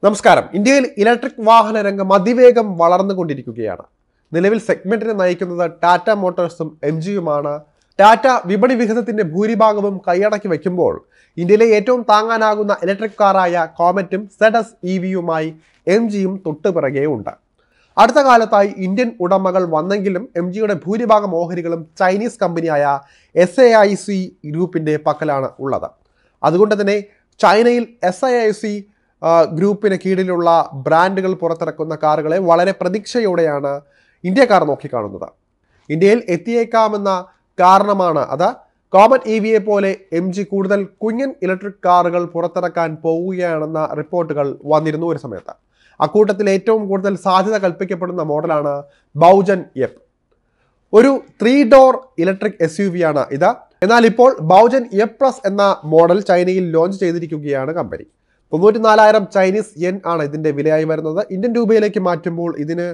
നമസ്കാരം. ഇന്ത്യയിൽ ഇലക്ട്രിക് വാഹന രംഗം അതിവേഗം വളർന്നുകൊണ്ടിരിക്കുകയാണ്. നിലവിൽ സെഗ്മെന്റിനെ നയിക്കുന്നത് ടാറ്റ മോട്ടോഴ്സും MGയുമാണ്. ടാറ്റ വിപണി വിഹിതത്തിന്റെ ഭൂരിഭാഗവും കൈയടക്കി വയ്ക്കുമ്പോൾ ഇന്ത്യയിലെ ഏറ്റവും താങ്ങാനാകുന്ന ഇലക്ട്രിക് കാറായ കോമറ്റും ZS EVയുമായി MGയും തൊട്ടുപിറകെ ഉണ്ട്. അടുത്ത കാലത്തായി ഇന്ത്യൻ ഉടമകൾ വന്നെങ്കിലും MGയുടെ ഭൂരിഭാഗം ഓഹരികളും ചൈനീസ് കമ്പനിയായ SAIC ഗ്രൂപ്പിന്റെ പക്കലാണ് ഉള്ളത്. അതുകൊണ്ട് തന്നെ ചൈനയിൽ SAIC ഗ്രൂപ്പിന് കീഴിലുള്ള ബ്രാൻഡുകൾ പുറത്തിറക്കുന്ന കാറുകളെ വളരെ പ്രതീക്ഷയോടെയാണ് ഇന്ത്യക്കാർ നോക്കിക്കാണുന്നത്. ഇന്ത്യയിൽ എത്തിയേക്കാമെന്ന കാരണമാണ് അത്. കോമറ്റ് EVയെ പോലെ MG കൂടുതൽ കുഞ്ഞൻ ഇലക്ട്രിക് കാറുകൾ പുറത്തിറക്കാൻ പോവുകയാണെന്ന റിപ്പോർട്ടുകൾ വന്നിരുന്നു ഒരു സമയത്ത്. അക്കൂട്ടത്തിൽ ഏറ്റവും കൂടുതൽ സാധ്യത കൽപ്പിക്കപ്പെടുന്ന മോഡലാണ് ബൗജൻ എപ്പ്. ഒരു 3 ഡോർ ഇലക്ട്രിക് SUV ആണ് ഇത്. എന്നാൽ ഇപ്പോൾ ബൗജൻ എപ്പ് പ്ലസ് എന്ന മോഡൽ ചൈനയിൽ ലോഞ്ച് ചെയ്തിരിക്കുകയാണ് കമ്പനി. 94,000 ചൈനീസ് യെൻ ആണ് ഇതിൻ്റെ വിലയായി വരുന്നത്. ഇന്ത്യൻ രൂപയിലേക്ക് മാറ്റുമ്പോൾ ഇതിന്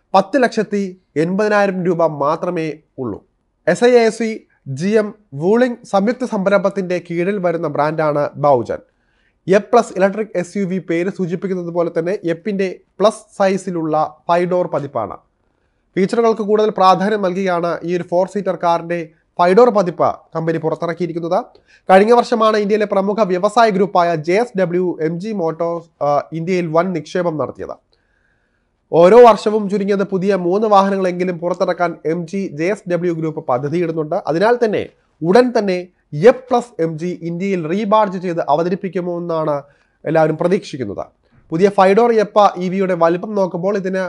10,80,000 രൂപ മാത്രമേ ഉള്ളൂ. SAIC GM വൂളിംഗ് സംയുക്ത സംരംഭത്തിൻ്റെ കീഴിൽ വരുന്ന ബ്രാൻഡാണ് Baojun. Yep plus electric SUV പേര് സൂചിപ്പിക്കുന്നത് പോലെ തന്നെ എപ്പിൻ്റെ പ്ലസ് സൈസിലുള്ള 5 ഡോർ പതിപ്പാണ്. ഫീച്ചറുകൾക്ക് കൂടുതൽ പ്രാധാന്യം നൽകിയാണ് ഈ ഒരു 4 സീറ്റർ കാറിൻ്റെ 5 ഡോർ പതിപ്പ് കമ്പനി പുറത്തിറക്കിയിരിക്കുന്നത്. കഴിഞ്ഞ വർഷമാണ് ഇന്ത്യയിലെ പ്രമുഖ വ്യവസായ ഗ്രൂപ്പായ JSW MG മോട്ടോഴ്സ് ഇന്ത്യയിൽ വൻ നിക്ഷേപം നടത്തിയത്. ഓരോ വർഷവും ചുരുങ്ങിയത് പുതിയ 3 വാഹനങ്ങളെങ്കിലും പുറത്തിറക്കാൻ MG JSW ഗ്രൂപ്പ് പദ്ധതിയിടുന്നുണ്ട്. അതിനാൽ തന്നെ ഉടൻ തന്നെ എപ്പ് പ്ലസ് MG ഇന്ത്യയിൽ റീബാഡ്ജ് ചെയ്ത് അവതരിപ്പിക്കുമോ എന്നാണ് എല്ലാവരും പ്രതീക്ഷിക്കുന്നത്. പുതിയ 5 ഡോർ എപ്പ് EVയുടെ വലിപ്പം നോക്കുമ്പോൾ ഇതിന്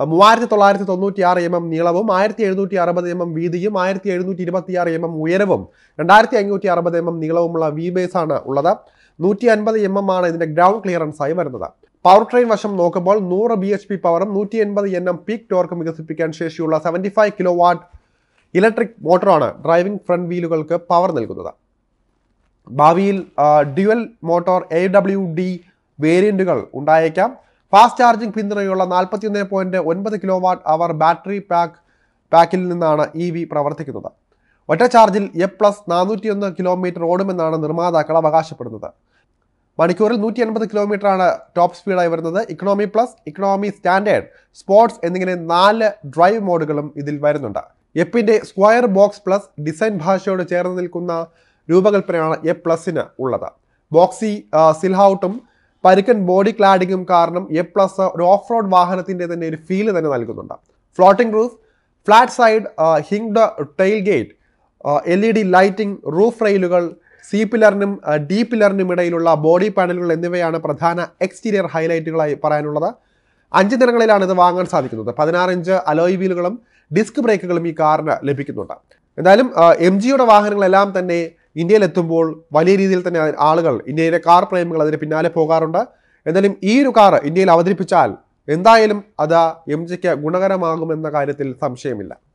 3996 mm നീളവും 1760 mm വീതിയും 1726 mm ഉയരവും 2560 mm നീളവുമുള്ള V-ബേസ് ആണ് ഉള്ളത്. 150 mm ആണ് ഇതിന്റെ ഗ്രൗണ്ട് ക്ലിയറൻസ് ആയി വരുന്നത്. പവർ ട്രെയിൻ വശം നോക്കുമ്പോൾ 100 bhp പവറും 180 Nm പീക്ക് ടോർക്കും വികസിപ്പിക്കാൻ ശേഷിയുള്ള 75 kW ഇലക്ട്രിക് മോട്ടറാണ് ഡ്രൈവിംഗ് ഫ്രണ്ട് വീലുകൾക്ക് പവർ നൽകുന്നത്. ഭാവിയിൽ ഡ്യുവൽ മോട്ടോർ AWD വേരിയന്റുകൾ ഉണ്ടായേക്കാം. ഫാസ്റ്റ് ചാർജിംഗ് പിന്തുണയുള്ള 41.9 kWh ബാറ്ററി പാക്കിൽ നിന്നാണ് EV പ്രവർത്തിക്കുന്നത്. ഒറ്റ ചാർജിൽ എപ്പ് പ്ലസ് 401 കിലോമീറ്റർ ഓടുമെന്നാണ് നിർമ്മാതാക്കൾ അവകാശപ്പെടുന്നത്. മണിക്കൂറിൽ 180 കിലോമീറ്ററാണ് ടോപ്പ് സ്പീഡായി വരുന്നത്. Economy plus, economy standard, sports എന്നിങ്ങനെ 4 ഡ്രൈവ് മോഡുകളും ഇതിൽ വരുന്നുണ്ട്. എപ്പിൻ്റെ സ്ക്വയർ ബോക്സ് പ്ലസ് ഡിസൈൻ ഭാഷയോട് ചേർന്ന് നിൽക്കുന്ന രൂപകൽപ്പനയാണ് എപ്പ് പ്ലസിന് ഉള്ളത്. ബോക്സി സിൽഹൗട്ടും പരുക്കൻ ബോഡി ക്ലാഡിങ്ങും കാരണം എപ്പ് പ്ലസ് ഒരു ഓഫ് റോഡ് വാഹനത്തിൻ്റെ തന്നെ ഒരു ഫീല് തന്നെ നൽകുന്നുണ്ട്. Floating roof, flat side hinged tail gate, LED lighting, roof റെയിലുകൾ, C പില്ലറിനും D പില്ലറിനും ഇടയിലുള്ള ബോഡി പാനലുകൾ എന്നിവയാണ് പ്രധാന എക്സ്റ്റീരിയർ ഹൈലൈറ്റുകളായി പറയാനുള്ളത്. 5 നിറങ്ങളിലാണ് ഇത് വാങ്ങാൻ സാധിക്കുന്നത്. 16 ഇഞ്ച് അലോയ് വീലുകളും ഡിസ്ക് ബ്രേക്കുകളും ഈ കാറിന് ലഭിക്കുന്നുണ്ട്. എന്തായാലും MGയുടെ വാഹനങ്ങളെല്ലാം തന്നെ ഇന്ത്യയിലെത്തുമ്പോൾ വലിയ രീതിയിൽ തന്നെ ആളുകൾ, ഇന്ത്യയിലെ കാർ പ്രേമികൾ അതിന് പിന്നാലെ പോകാറുണ്ട്. എന്തായാലും ഈ ഒരു കാർ ഇന്ത്യയിൽ അവതരിപ്പിച്ചാൽ എന്തായാലും അത് MGക്ക് ഗുണകരമാകുമെന്ന കാര്യത്തിൽ സംശയമില്ല.